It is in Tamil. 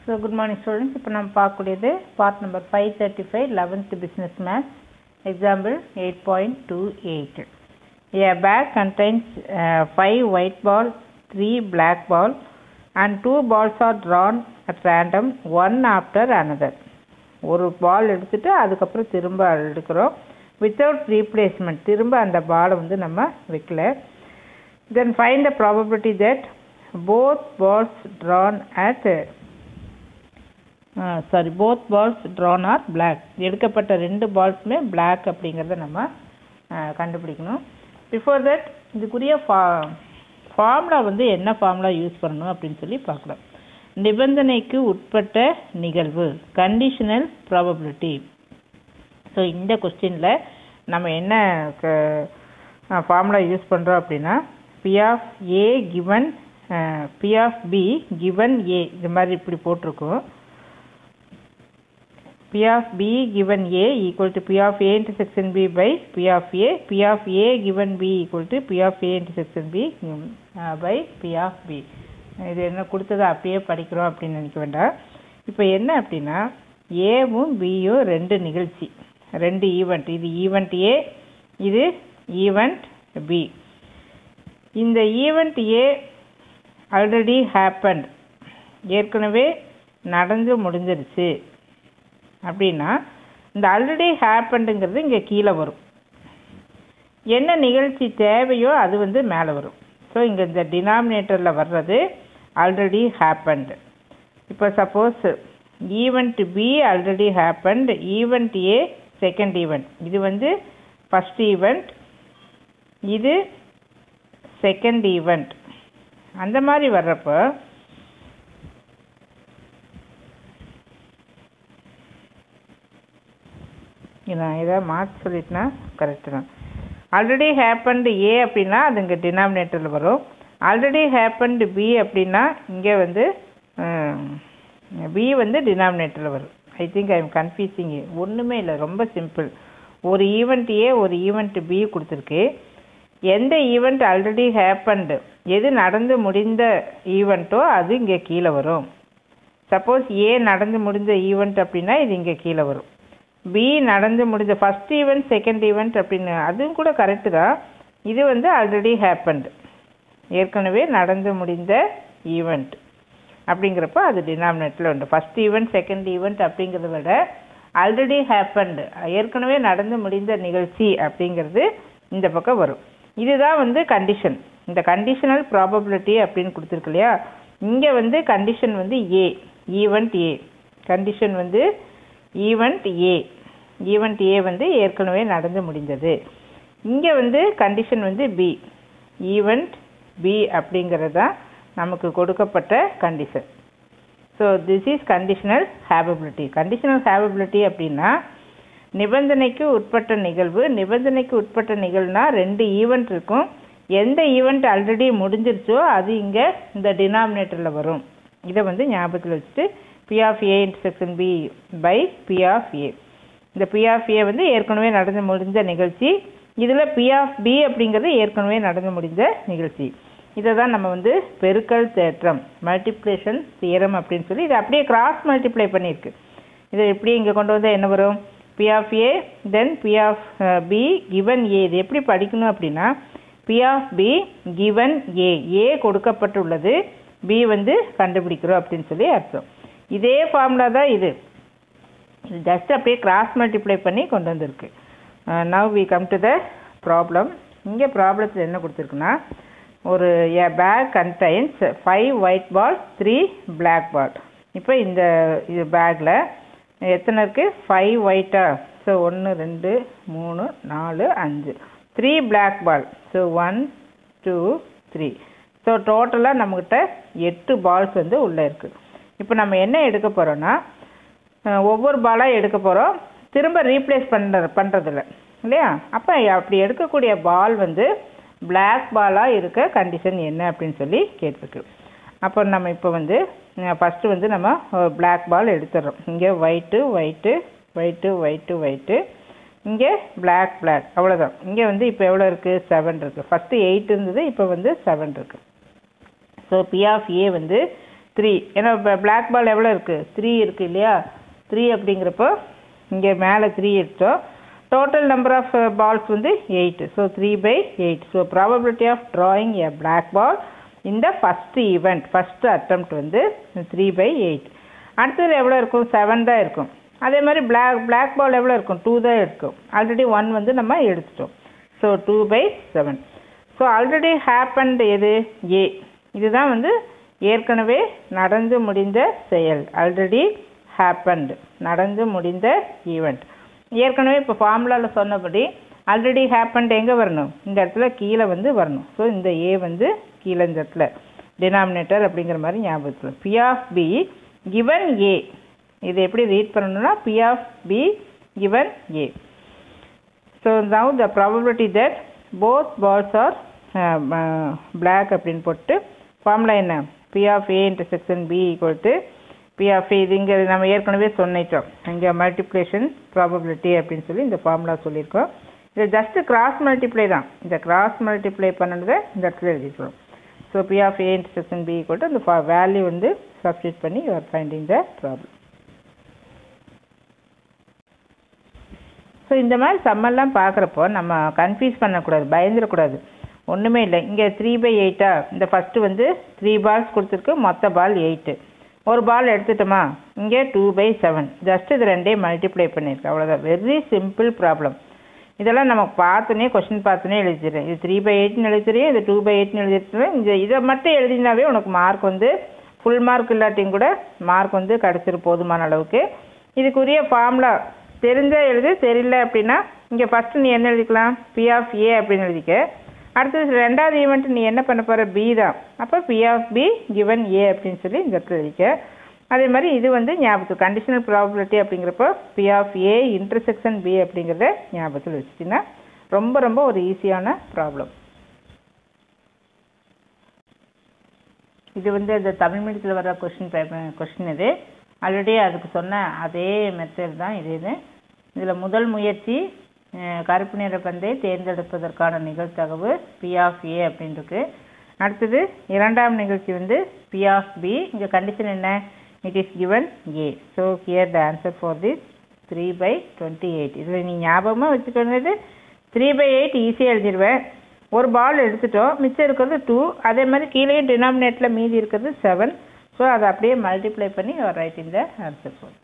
So, good morning students. இப்போ நம்ம பார்க்கக்கூடியது part number 535 11th business math example 8.28. A bag contains 5 white balls, 3 black balls and 2 balls are drawn at random one after another. ஒரு பால் எடுத்துட்டு அதுக்கப்புறம் திரும்ப எடுக்கிறோம் without replacement. திரும்ப அந்த பாலை வந்து நம்ம வைக்கல. Then find the probability that both balls drawn are black. எடுக்கப்பட்ட ரெண்டு பால்ஸுமே black அப்படிங்கிறத நம்ம கண்டுபிடிக்கணும். Before that இதுக்குரிய ஃபார்முலா வந்து என்ன ஃபார்முலா யூஸ் பண்ணணும் அப்படின்னு சொல்லி பார்க்கலாம். நிபந்தனைக்கு உட்பட்ட நிகழ்வு, கண்டிஷனல் ப்ராபபிலிட்டி. ஸோ இந்த கொஸ்டினில் நம்ம என்ன ஃபார்முலா யூஸ் பண்ணுறோம் அப்படின்னா P of A given P of B given A இது மாதிரி இப்படி போட்டிருக்கோம். P of B given A equal to P of A intersection B by P of A. P of A given B equal to P of A intersection B by P of B. இது என்ன கொடுத்தது அப்படியே படிக்கிறோம் அப்படின்னு நினைக்க வேண்டாம். இப்போ என்ன அப்படின்னா ஏவும் பியும் ரெண்டு நிகழ்ச்சி, ரெண்டு ஈவெண்ட். இது ஈவெண்ட் ஏ, இது ஈவெண்ட் பி. இந்த ஈவெண்ட் ஏ ஆல்ரெடி ஹேப்பன்ட், ஏற்கனவே நடந்து முடிஞ்சிருச்சு அப்படின்னா இந்த ஆல்ரெடி ஹேப்பண்டுங்கிறது இங்கே கீழே வரும். என்ன நிகழ்ச்சி தேவையோ அது வந்து மேலே வரும். ஸோ இங்கே இந்த டினாமினேட்டரில் வர்றது ஆல்ரெடி ஹேப்பண்ட். இப்போ suppose event B already happened, event A second event. இது வந்து ஃபஸ்ட் ஈவெண்ட், இது செகண்ட் ஈவெண்ட். அந்த மாதிரி வர்றப்போ நான் இதை மாற்றி சொல்லிட்டேன்னா கரெக்டு தான். ஆல்ரெடி ஹேப்பண்ட் ஏ அப்படின்னா அது இங்கே டினாமினேட்டரில் வரும். ஆல்ரெடி ஹேப்பண்ட் பி அப்படின்னா இங்கே வந்து பி வந்து டினாமினேட்டரில் வரும். I think I am confusing. ஒன்றுமே இல்லை, ரொம்ப சிம்பிள். ஒரு ஈவெண்ட் ஏ ஒரு ஈவெண்ட் பி கொடுத்துருக்கு. எந்த ஈவெண்ட் ஆல்ரெடி ஹேப்பண்ட், எது நடந்து முடிந்த ஈவெண்ட்டோ அது இங்கே கீழே வரும். சப்போஸ் ஏ நடந்து முடிந்த ஈவெண்ட் அப்படின்னா இது இங்கே கீழே வரும். பி நடந்து முடிஞ்ச ஃபஸ்ட் ஈவெண்ட் செகண்ட் ஈவெண்ட் அப்படின்னு அதுவும் கூட கரெக்டு தான். இது வந்து ஆல்ரெடி ஹேப்பண்ட், ஏற்கனவே நடந்து முடிந்த ஈவெண்ட் அப்படிங்கிறப்ப அது டினாமினேட்டரில் உண்டு. ஃபஸ்ட் ஈவெண்ட் செகண்ட் ஈவெண்ட் அப்படிங்கிறத விட ஆல்ரெடி ஹேப்பண்ட், ஏற்கனவே நடந்து முடிந்த நிகழ்ச்சி அப்படிங்கிறது இந்த பக்கம் வரும். இதுதான் வந்து கண்டிஷன். இந்த கண்டிஷனல் ப்ராபபிலிட்டி அப்படின்னு கொடுத்துருக்கு இல்லையா, இங்கே வந்து கண்டிஷன் வந்து ஏ, ஈவெண்ட் ஏ. கண்டிஷன் வந்து ஈவெண்ட் ஏ, ஈவெண்ட் ஏ வந்து ஏற்கனவே நடந்து முடிந்தது. இங்கே வந்து கண்டிஷன் வந்து பி, ஈவெண்ட் பி அப்படிங்கிறது தான் நமக்கு கொடுக்கப்பட்ட condition. So this is conditional probability. Conditional probability அப்படின்னா நிபந்தனைக்கு உட்பட்ட நிகழ்வு. நிபந்தனைக்கு உட்பட்ட நிகழ்வுனா ரெண்டு ஈவெண்ட் இருக்கும். எந்த ஈவெண்ட் ஆல்ரெடி முடிஞ்சிருச்சோ அது இங்கே இந்த டினாமினேட்டரில் வரும். இதை வந்து ஞாபகத்தில் வச்சுட்டு P of A intersection B by P of A. இந்த P of A வந்து ஏற்கனவே நடந்து முடிந்த நிகழ்ச்சி. இதில் P of B அப்படிங்கிறது ஏற்கனவே நடந்து முடிந்த நிகழ்ச்சி. இதை தான் நம்ம வந்து பெருக்கல் தேற்றம், மல்டிப்ளிகேஷன் தியரம் அப்படின்னு சொல்லி இதை அப்படியே கிராஸ் மல்டிப்ளை பண்ணியிருக்கு. இதை எப்படி இங்கே கொண்டு வந்தால் என்ன வரும்? P of A then P of B given A. இது எப்படி படிக்கணும் அப்படின்னா P of B given A, A கொடுக்கப்பட்டுள்ளது, B வந்து கண்டுபிடிக்கிறோம் அப்படின்னு சொல்லி அர்த்தம். இதே ஃபார்முலா தான் இது ஜஸ்ட் அப்படியே கிராஸ் மல்டிப்ளை பண்ணி கொண்டு வந்திருக்கு. Now we come to the problem. இங்கே ப்ராப்ளத்தில் என்ன கொடுத்துருக்குன்னா ஒரு a bag contains 5 white balls 3 black balls. இப்போ இந்த இது பேக்கில் எத்தனை இருக்குது? 5 ஒயிட்டா? So 1 2 3 4 5. 3 black ball. So 1 2 3. So டோட்டலாக நம்மக்கிட்ட 8 பால்ஸ் வந்து உள்ளே இருக்குது. இப்போ நம்ம என்ன எடுக்க போகிறோன்னா ஒவ்வொரு பாலாக எடுக்க போகிறோம், திரும்ப ரீப்ளேஸ் பண்ணுறதில்ல இல்லையா. அப்போ அப்படி எடுக்கக்கூடிய பால் வந்து பிளாக் பாலாக இருக்க கண்டிஷன் என்ன அப்படின்னு சொல்லி கேட்டிருக்கு. அப்போ நம்ம இப்போ வந்து ஃபஸ்ட்டு வந்து நம்ம பிளாக் பால் எடுத்துடுறோம். இங்கே white white white white white, இங்கே பிளாக் பிளாக், அவ்வளோதான். இங்கே வந்து இப்போ எவ்வளோ இருக்குது? 7 இருக்குது. ஃபஸ்ட்டு 8 இருந்தது, இப்போ வந்து 7 இருக்குது. ஸோ P of A வந்து 3. ஏன்னா பிளாக் பால் எவ்வளோ இருக்குது? 3 இருக்குது இல்லையா? 3 அப்படிங்கிறப்போ இங்கே மேலே 3 எடுத்தோம். டோட்டல் நம்பர் ஆஃப் பால்ஸ் வந்து 8. So 3/8. So probability of drawing a black ball இந்த ஃபஸ்ட்டு ஈவெண்ட், ஃபஸ்ட்டு அட்டெம்ப்ட் வந்து 3/8. அடுத்தது எவ்வளோ இருக்கும்? 7 தான் இருக்கும். அதே மாதிரி பிளாக் பால் எவ்வளோ இருக்கும்? 2 தான் இருக்கும். ஆல்ரெடி 1 வந்து நம்ம எடுத்துட்டோம். ஸோ 2/7. ஸோ ஆல்ரெடி ஹேப்பன்டு எது? ஏ. இதுதான் வந்து ஏற்கனவே நடந்து முடிந்த செயல். ஆல்ரெடி ஹேப்பன்டு, நடந்து முடிந்த ஈவெண்ட். ஏற்கனவே இப்போ ஃபார்முலாவில் சொன்னபடி ஆல்ரெடி ஹேப்பன்டு எங்கே வரணும்? இந்த இடத்துல கீழே வந்து வரணும். ஸோ இந்த ஏ வந்து கீழே இந்த இடத்துல டினாமினேட்டர் அப்படிங்கிற மாதிரி ஞாபகத்தில். P of B given A. இது எப்படி ரீட் பண்ணணும்னா P of B given A. So now the probability that both balls are black அப்படின்னு போட்டு ஃபார்முலா என்ன? P of A intersection B equal to P of A. இது இங்கே நம்ம ஏற்கனவே சொன்னிட்டோம். இங்கே மல்டிப்ளிகேஷன் ப்ராபபிலிட்டி அப்படின்னு சொல்லி இந்த ஃபார்முலா சொல்லியிருக்கோம். இது ஜஸ்ட்டு கிராஸ் மல்டிப்ளை தான். இந்த கிராஸ் மல்டிப்ளை பண்ணதை இந்த இடத்துல எழுதிக்கிறோம். So P of A intersection B equal to அந்த வேல்யூ வந்து சப்ஸ்டியூட் பண்ணி you are finding the problem. So இந்த மாதிரி சம்மெல்லாம் பார்க்குறப்போ நம்ம கன்ஃபியூஸ் பண்ணக்கூடாது, பயந்துடக்கூடாது. ஒன்றுமே இல்லை. இங்கே 3/8 இந்த ஃபஸ்ட்டு வந்து 3 பால்ஸ் கொடுத்துருக்கு, மொத்த பால் 8. ஒரு பால் எடுத்துட்டோமா? இங்கே 2/7. ஜஸ்ட் இது ரெண்டே மல்டிப்ளை பண்ணியிருக்கு, அவ்வளோதான். Very simple problem. இதெல்லாம் நமக்கு பார்த்துனே கொஸ்டின் பார்த்துனே எழுதிடுறேன். இது 3/8ன்னு எழுதிடுறேன், இது 2/8ன்னு எழுதிடுறேன். இதை மட்டும் எழுதினாவே உனக்கு மார்க் வந்து ஃபுல் மார்க் இல்லாட்டியும் கூட மார்க் வந்து கிடச்சிரு போதுமான அளவுக்கு. இதுக்குரிய ஃபார்முலா தெரிஞ்சால் எழுது, தெரியல அப்படின்னா இங்கே ஃபஸ்ட்டு நீ என்ன எழுதிக்கலாம்? பி ஆஃப் ஏ அப்படின்னு எழுதிக்க. அடுத்தது ரெண்டாவது ஈவெண்ட் நீ என்ன பண்ண போகிற? பி தான். அப்போ P of B given A அப்படின்னு சொல்லி இந்த இடத்துல எழுதிக்க. அதே மாதிரி இது வந்து ஞாபகத்துக்கு கண்டிஷனல் ப்ராபபிலிட்டி அப்படிங்கிறப்போ P of A intersection B அப்படிங்கிறத ஞாபகத்தில் வச்சுட்டிங்கன்னா ரொம்ப ரொம்ப ஒரு ஈஸியான ப்ராப்ளம். இது வந்து இந்த தமிழ் மீடியத்தில் வர கொஸ்டின் இது. ஆல்ரெடி அதுக்கு சொன்ன அதே மெத்தட் தான் இது. இதில் முதல் முயற்சி கருப்பு நிற பந்தை தேர்ந்தெடுப்பதற்கான நிகழ்தகவு பி ஆஃப் ஏ அப்படின்ருக்கு. அடுத்தது இரண்டாம் நிகழ்ச்சி வந்து பி ஆஃப் பி. இங்கே கண்டிஷன் என்ன? It is given A. So here the answer for this 3/28. இதில் நீ ஞாபகமாக வச்சுக்கிறது 3/8 ஈஸியாக எழுதிடுவேன். ஒரு பால் எடுத்துட்டோம், மிச்சம் இருக்கிறது 2. அதே மாதிரி கீழே டினாமினேட்டில் மீதி இருக்கிறது 7. ஸோ அதை அப்படியே மல்டிப்ளை பண்ணி write in the answer for